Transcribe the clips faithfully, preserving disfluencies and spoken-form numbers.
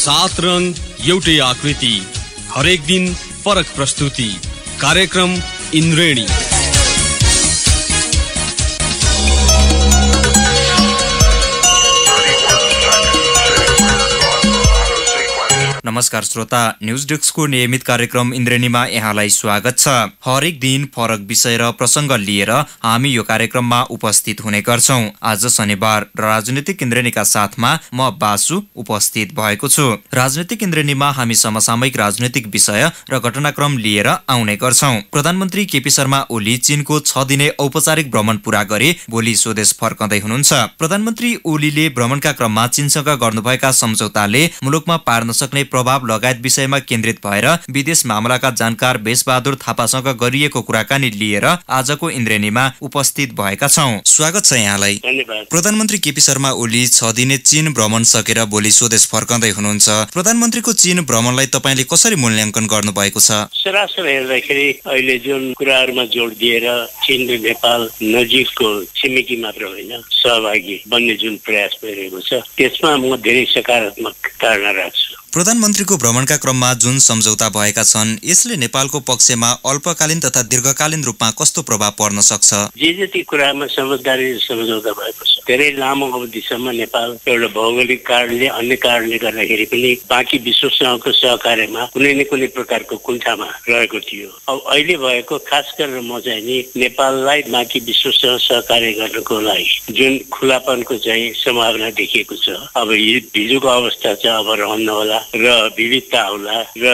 सात रंग एउटै आकृति, हरेक दिन फरक प्रस्तुति। कार्यक्रम इन्द्रेणी। नमस्कार श्रोता, न्यूज डेस्कको नियमित कार्यक्रम इन्द्रेणीमा यहाँलाई स्वागत छ। हरेक दिन फरक विषय र प्रसंग लिएर हामी यो कार्यक्रममा उपस्थित हुने गर्छौं। आज शनिबार राजनीतिक इन्द्रेणीका साथमा म बासु उपस्थित भएको छु। राजनीतिक इन्द्रेणीमा हामी समसामयिक राजनीतिक विषय र घटनाक्रम लिएर आउने गर्छौं। प्रधानमन्त्री केपी शर्मा ओली चीनको छ दिने औपचारिक भ्रमण पूरा गरे भोलि स्वदेश फर्कँदै हुनुहुन्छ। प्रधानमन्त्री ओलीले भ्रमणका क्रममा चीनसँग गर्नुभएका सम्झौताले मुलुकमा पार्न सक्ने प्रभाव लगायत विषयमा केन्द्रित भएर विदेश मामलाका जानकार बेसबहादुर थापासँग गरिएको कुराकानी लिएर आजको इन्द्रेणीमा उपस्थित भएका छौं। स्वागत छ यहाँलाई। धन्यवाद। प्रधानमन्त्री केपी शर्मा ओली छ दिने चीन भ्रमण सकेर भोलि स्वदेश फर्कँदै हुनुहुन्छ। प्रधानमन्त्रीको चीन भ्रमणलाई तपाईले कसरी मूल्याङ्कन गर्नु भएको छ? सरासर हेर्दाखेरि अहिले जुन कुराहरूमा जोड दिएर चीन र नेपाल नजिकको छिमेकी मात्र होइन सहभागी बन्ने जुन प्रयास भइरहेको छ त्यसमा म धेरै सकारात्मक धारणा राख्छु। प्रधानमन्त्रीको भ्रमणका क्रममा जुन सम्झौता भएका छन् यसले नेपालको पक्षमा अल्पकालीन तथा दीर्घकालीन रूपमा कस्तो प्रभाव पर्न सक्छ? जे जति कुरामा समझदारी सम्झौता भएको छ धेरै लामो अवधिसम्म नेपाल एउटा भौगोलिक कारणले अन्य कारणले गर्दाखेरि पनि बाँकी विश्वसँगको सहकार्यमा कुनै न कुनै प्रकारको कुण्ठामा रहेको थियो। अब अहिले भएको खास गरेर म चाहिँ नि नेपाललाई बाँकी विश्वसँग सहकार्य गर्नको लागि जुन खुलापनको चाहिँ सम्भावना देखिएको छ अब हिजोको अवस्था चाहिँ अब रहन्न होला र विविधता होला र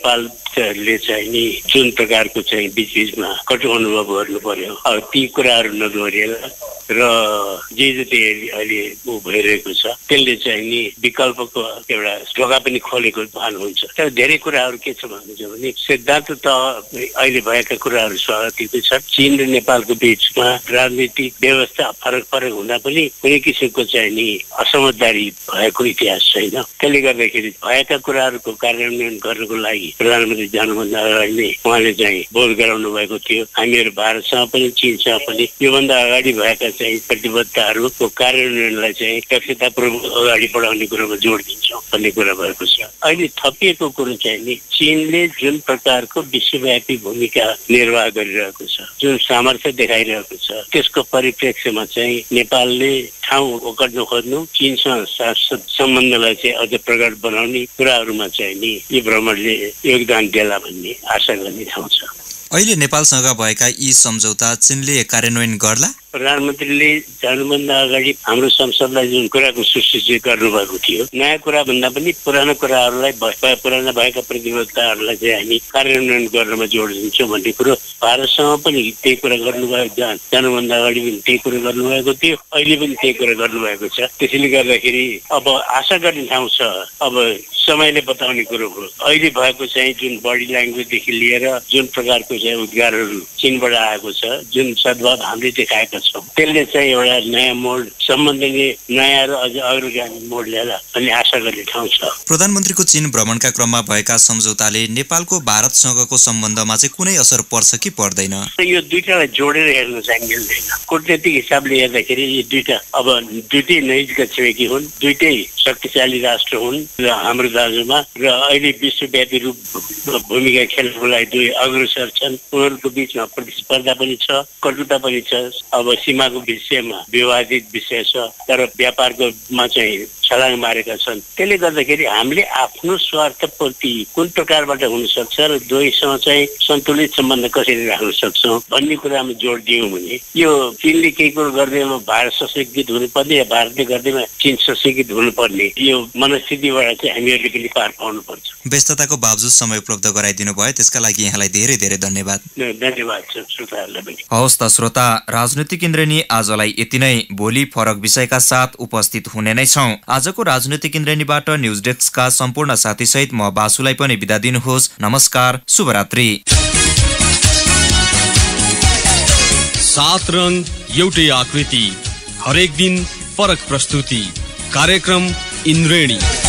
नेपालले चाहिँ नि जुन प्रकारको चाहिँ बीच बीचमा कटु अनुभव गर्नु पर्यो अब ती कुराहरू नदोहोरिएला र जे जति अहिले ऊ भइरहेको छ त्यसले चाहिँ नि विकल्पको एउटा ढोका पनि खोलेको भान हुन्छ। तर धेरै कुराहरू के छ भन्नुहुन्छ भने सिद्धान्त त अहिले भएका कुराहरू स्वागतिकै छ। चीन र नेपालको बीचमा राजनीतिक व्यवस्था फरक फरक हुँदा पनि कुनै किसिमको चाहिँ नि असमझदारी भएको इतिहास छैन। त्यसले गर्दाखेरि भएका कुराहरूको कार्यान्वयन गर्नको लागि प्रधानमन्त्री जानुभन्दा अगाडि नै उहाँले चाहिँ बोध गराउनु भएको थियो। हामीहरू भारतसँग पनि चीनसँग पनि योभन्दा अगाडि भएका चाहिँ प्रतिबद्धताहरूको कार्यान्वयनलाई चाहिँ दक्षतापूर्वक अगाडि बढाउने कुरामा जोड दिन्छौँ भन्ने कुरा भएको छ। अहिले थपिएको कुरो चाहिँ नि चीनले जुन प्रकारको विश्वव्यापी भूमिका निर्वाह गरिरहेको छ जुन सामर्थ्य देखाइरहेको छ त्यसको परिप्रेक्ष्यमा चाहिँ नेपालले ठाउँ ओगट्न खोज्नु चीनसँग सम्बन्धलाई चाहिँ अझ प्रगाढ बनाउने कुराहरूमा चाहिँ नि यो भ्रमणले योगदान देला भन्ने आशा गर्ने ठाउँ छ। अहिले नेपालसँग भएका यी सम्झौता चीनले कार्यान्वयन गर्ला? प्रधानमन्त्रीले जानुभन्दा अगाडि हाम्रो संसदलाई जुन कुराको सुसूचित गर्नुभएको थियो नयाँ कुरा भन्दा पनि पुरानो कुराहरूलाई पुराना भएका प्रतिबद्धताहरूलाई चाहिँ हामी कार्यान्वयन गर्नमा जोड दिन्छौँ भन्ने कुरो भारतसँग पनि त्यही कुरा गर्नुभएको जानुभन्दा अगाडि पनि त्यही कुरो गर्नुभएको थियो अहिले पनि त्यही कुरा गर्नुभएको छ। त्यसैले गर्दाखेरि अब आशा गर्ने ठाउँ छ। अब समयले बताउने कुरो हो। अहिले भएको चाहिँ जुन बडी ल्याङ्ग्वेजदेखि लिएर जुन प्रकारको चाहिँ उद्गारहरू चीनबाट आएको छ जुन सद्भाव हामीले देखाएका छौँ त्यसले चाहिँ एउटा नयाँ मोड सम्बन्धले नयाँ र अझ अग्रगामी मोड ल्याएर भन्ने आशा गर्ने ठाउँ छ। प्रधानमन्त्रीको चीन भ्रमणका क्रममा भएका सम्झौताले नेपालको भारतसँगको सम्बन्धमा चाहिँ कुनै असर पर्छ कि पर्दैन? यो दुईटालाई जोडेर हेर्न चाहिँ मिल्दैन। कूटनीतिक हिसाबले हेर्दाखेरि यी दुईटा अब दुईटै नजिकका छिमेकी हुन्, दुईटै शक्तिशाली राष्ट्र हुन् र हाम्रो दाजुमा र अहिले विश्वव्यापी रूप भूमिका खेल्नको लागि दुई अग्रसर छन्। उनीहरूको बिचमा प्रतिस्पर्धा पनि छ, कटुता पनि छ। अब सीमाको विषयमा विवादित विषय छ तर व्यापारकोमा चाहिँ छलाङ मारेका छन्। त्यसले गर्दाखेरि हामीले आफ्नो स्वार्थपूर्ति कुन प्रकारबाट हुन सक्छ र दुवैसँग चाहिँ सन्तुलित सम्बन्ध कसरी राख्न सक्छौँ भन्ने कुरामा जोड दियौँ भने यो चीनले केही कुरो गर्दैमा भारत सशक्तित हुनुपर्ने या भारतले गर्दैमा चीन सशक्तित हुनुपर्ने यो मनस्थितिबाट चाहिँ हामीहरूले पनि पार पाउनु पर्छ। व्यस्तताको बावजुद समय उपलब्ध गराइदिनु भयो त्यसका लागि यहाँलाई धेरै धेरै धन्यवाद। धन्यवाद श्रोताहरूलाई पनि। हवस् त श्रोता, राजनीतिक इन्द्रेणी आजलाई यति नै। भोलि फरक विषयका साथ उपस्थित हुने नै छौं। आजको राजनीतिक इन्द्रेणीबाट न्यूज डेस्कका सम्पूर्ण साथीसहित म बासुलाई पनि बिदा दिनुहोस्। नमस्कार, शुभरात्रि। सात रंग एउटै आकृति, हरेक दिन फरक प्रस्तुति। कार्यक्रम इन्द्रेणी।